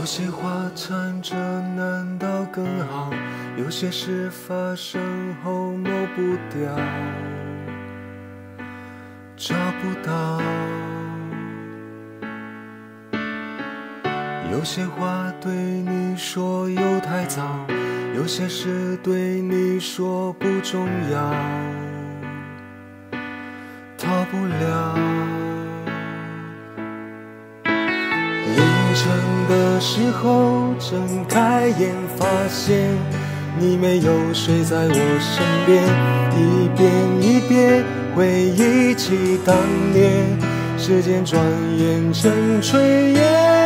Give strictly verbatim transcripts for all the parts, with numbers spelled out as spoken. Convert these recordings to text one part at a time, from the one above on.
有些话缠着难道更好？有些事发生后抹不掉，找不到。有些话对你说又太早，有些事对你说不重要，逃不了。凌晨的时候睁开眼，发现你没有睡在我身边，一遍一遍回忆起当年，时间转眼成炊烟。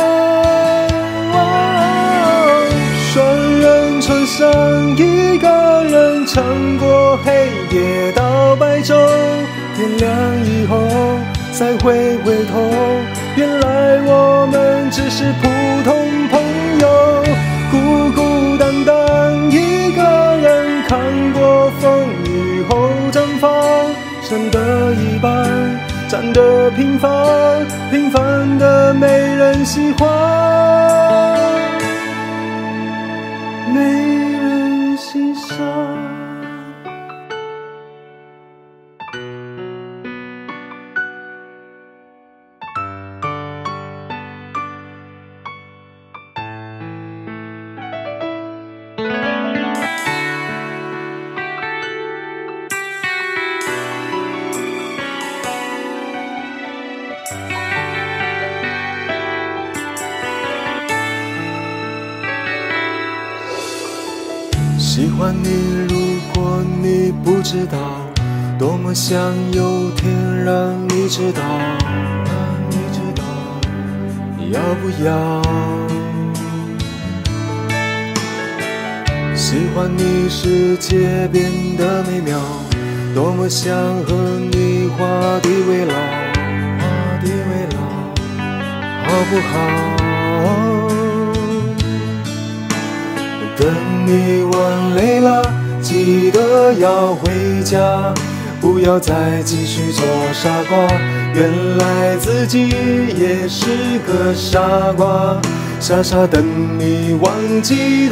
双人床上一个人尝过黑夜到白昼，天亮以后再回回头，原来我们只是普通朋友，孤孤单单一个人看过风雨后绽放，剩得一半，站得平凡，平凡的没人喜欢，没人欣赏。喜欢你，如果你不知道，多么想有天让你知道，让你知道，要不要？喜欢你，世界变得美妙，多么想和你画地为牢，画地为牢，好不好？等你玩累了，记得要回家，不要再继续做傻瓜，原来自己也是个傻瓜，傻傻等你忘记他。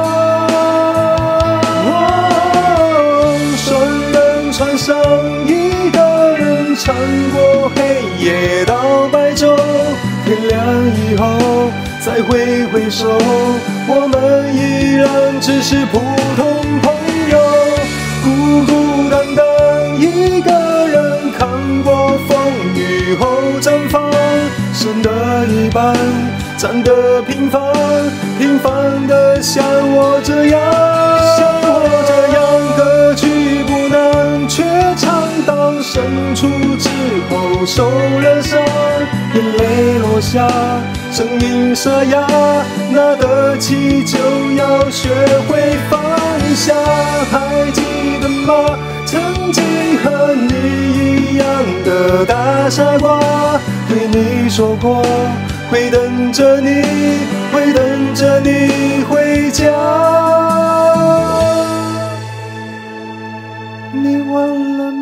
哦，双人床上一个人尝过黑夜到白昼，天亮以后再挥挥手，我们依然只是普通朋友，孤孤单单一个人看过风雨后绽放，剩得一半，站得平凡，平凡的像我这样，像我这样，歌曲不难，却唱到深处之后受了伤，眼泪落下，声音沙哑，拿得起就要学会放下。还记得吗？曾经和你一样的大傻瓜，对你说过会等着你，会等着你回家。你忘了吗？